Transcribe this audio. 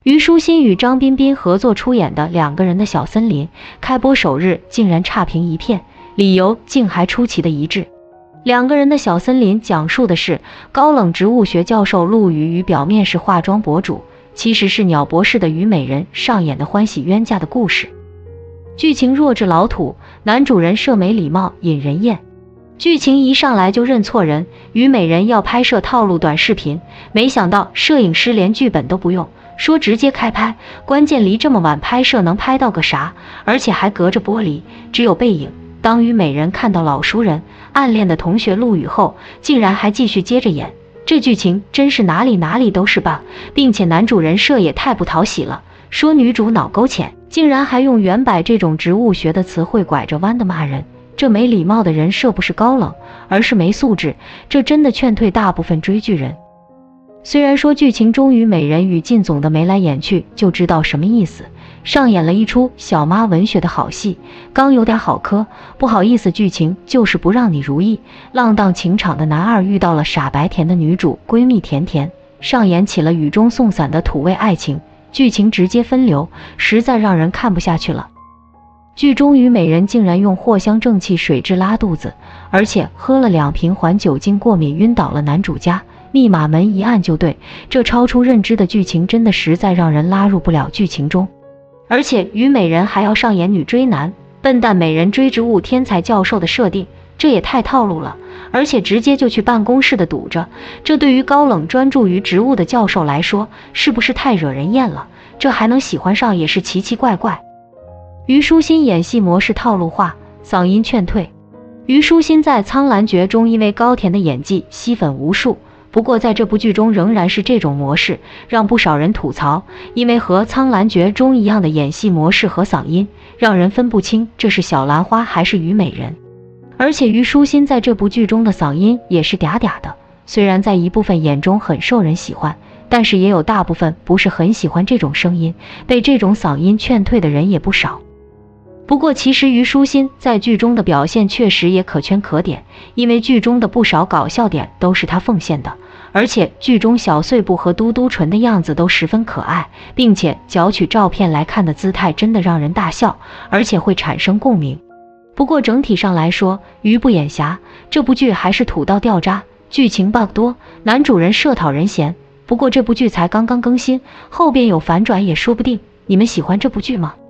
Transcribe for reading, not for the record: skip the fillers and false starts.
虞书欣与张彬彬合作出演的两个人的小森林，开播首日竟然差评一片，理由竟还出奇的一致。两个人的小森林讲述的是高冷植物学教授陆羽与表面是化妆博主，其实是鸟博士的虞美人上演的欢喜冤家的故事。剧情弱智老土，男主人设没礼貌引人厌。剧情一上来就认错人，虞美人要拍摄套路短视频，没想到摄影师连剧本都不用，说直接开拍，关键离这么晚拍摄能拍到个啥？而且还隔着玻璃，只有背影。当虞美人看到老熟人暗恋的同学陆羽后，竟然还继续接着演，这剧情真是哪里都是 bug， 并且男主人设也太不讨喜了，说女主脑沟浅，竟然还用原柏这种植物学的词汇拐着弯的骂人，这没礼貌的人设不是高冷，而是没素质，这真的劝退大部分追剧人。虽然说剧情中虞美人与靳总的眉来眼去就知道什么意思，上演了一出小妈文学的好戏，刚有点好磕，不好意思，剧情就是不让你如意。浪荡情场的男二遇到了傻白甜的女主闺蜜甜甜，上演起了雨中送伞的土味爱情，剧情直接分流，实在让人看不下去了。剧中虞美人竟然用藿香正气水蛭拉肚子，而且喝了2瓶还酒精过敏晕倒了男主家，密码门一按就对，这超出认知的剧情真的实在让人拉入不了剧情中。而且虞美人还要上演女追男、笨蛋美人追植物天才教授的设定，这也太套路了，而且直接就去办公室的堵着，这对于高冷专注于植物的教授来说，是不是太惹人厌了？这还能喜欢上也是奇奇怪怪。虞书欣演戏模式套路化，嗓音劝退。虞书欣在《苍兰诀》中因为高甜的演技吸粉无数，不过在这部剧中仍然是这种模式，让不少人吐槽，因为和《苍兰诀》中一样的演戏模式和嗓音，让人分不清这是小兰花还是虞美人。而且虞书欣在这部剧中的嗓音也是嗲嗲的，虽然在一部分眼中很受人喜欢，但是也有大部分不是很喜欢这种声音，被这种嗓音劝退的人也不少。不过其实虞书欣在剧中的表现确实也可圈可点，因为剧中的不少搞笑点都是她奉献的，而且剧中小碎步和嘟嘟唇的样子都十分可爱，并且嚼取照片来看的姿态真的让人大笑，而且会产生共鸣。不过整体上来说，虞不眼瞎，这部剧还是土到掉渣，剧情 bug 多，男主人设讨人嫌。不过这部剧才刚刚更新，后边有反转也说不定。你们喜欢这部剧吗？